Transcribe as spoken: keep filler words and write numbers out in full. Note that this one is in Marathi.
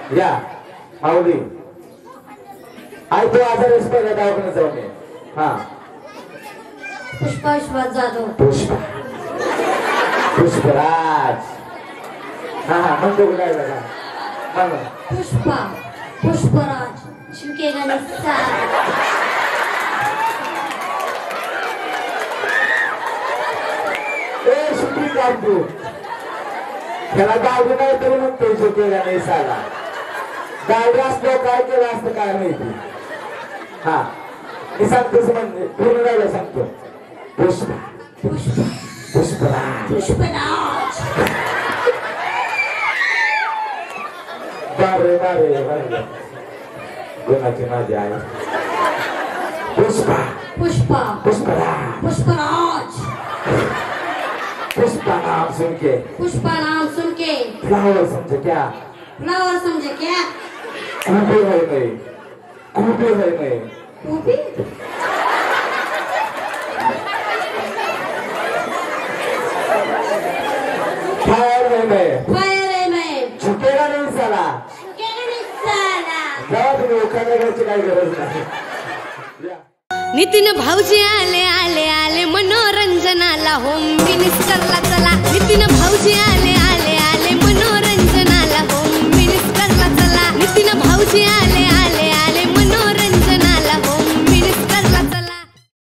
या माऊली आई तो आजार पहिल्या दवाखान्यात जाऊन ये. हा पुष्पा विश्वास जाधव. पुष्पा पुष्पराज. हा हा म्हणतो काय बघा. पुष्पा पुष्पराज शिवकेगा निस्सा. ए सुटी काढतो त्याला गाडी नाही तरी म्हणतो शिवकेगा निस्साला. गाडी असल्यावर काय केलं असतं काय माहिती. हा मी सांगतोच म्हणजे पूर्ण राहिला सांगतो. पुष्पा पुष्पा पुष्पराज पुष्पराज. बारे बारे बारे कोणाची माझी आई. पुष्पा पुष्पा पुष्पराज पुष्पराज. पुष्पा नाम सुन के पुष्पा नाम सुन के फ्लावर समझे क्या. फ्लावर समझे क्या. खूबी है नहीं खूबी है नहीं. खूबी फायर है मैं फायर है मैं. झुकेगा नहीं साला. झुकेगा नहीं साला. जावा तुम्ही उखाण्याची काही गरज नाही. नितीन भाऊजी आले आले आले मनोरंजनाला होम मिनिस्टरला चला. नितीन भाऊजी आले आले आले मनोरंजनाला होम मिनिस्टरला चला. नितीन भाऊजी